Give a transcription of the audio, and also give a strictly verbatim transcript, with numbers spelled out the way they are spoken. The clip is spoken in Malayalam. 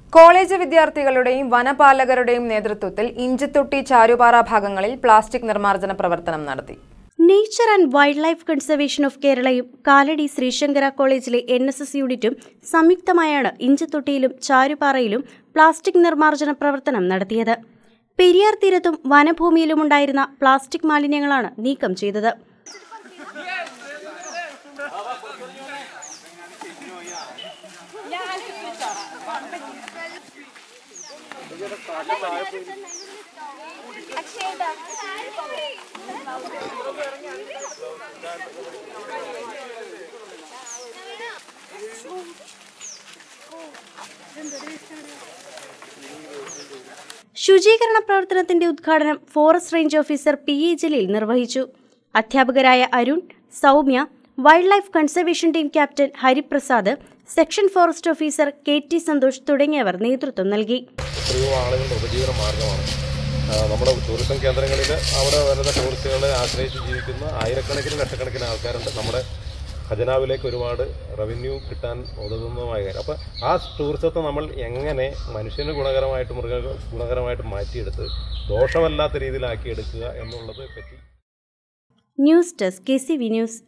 കോളേജ് വിദ്യാർത്ഥികളുടെയും വനപാലകരുടെയും നേതൃത്വത്തിൽ ഇഞ്ചത്തൊട്ടി ചാരുപാറ ഭാഗങ്ങളിൽ പ്ലാസ്റ്റിക് നിർമ്മാർജ്ജന പ്രവർത്തനം നടത്തി. Nature and wildlife conservation of കേരളയും കാലടി ശ്രീശങ്കര കോളേജിലെ എൻ എസ് എസ് യൂണിറ്റും സംയുക്തമായാണ് ഇഞ്ചത്തൊട്ടിയിലും ചാരുപാറയിലും പ്ലാസ്റ്റിക് നിർമ്മാർജ്ജന പ്രവർത്തനം നടത്തിയത്. പെരിയാർ തീരത്തും വനഭൂമിയിലുമുണ്ടായിരുന്ന പ്ലാസ്റ്റിക് മാലിന്യങ്ങളാണ് നീക്കം ചെയ്തത്. ശുചീകരണ പ്രവർത്തനത്തിന്റെ ഉദ്ഘാടനം forest range officer P A Jaleel നിർവഹിച്ചു. അധ്യാപകരായ Arun, Saumya, wildlife conservation team captain Hariprasad, section forest officer K T Santhosh തുടങ്ങിയവർ നേതൃത്വം നൽകി. നമ്മുടെ ടൂറിസം കേന്ദ്രങ്ങളിൽ അവിടെ വരുന്ന ടൂറിസ്റ്റുകളെ ആശ്രയിച്ച് ജീവിക്കുന്ന ആയിരക്കണക്കിന് ലക്ഷക്കണക്കിന് ആൾക്കാരുണ്ട്. നമ്മുടെ ഖജനാവിലേക്ക് ഒരുപാട് റവന്യൂ കിട്ടാൻ ഉതകുന്നതുമായ കാര്യം. അപ്പോൾ ആ ടൂറിസത്തെ നമ്മൾ എങ്ങനെ മനുഷ്യന് ഗുണകരമായിട്ട് മൃഗ ഗുണകരമായിട്ട് മാറ്റിയെടുത്ത് ദോഷമല്ലാത്ത രീതിയിലാക്കിയെടുക്കുക എന്നുള്ളത് പറ്റി. News desk K C V news.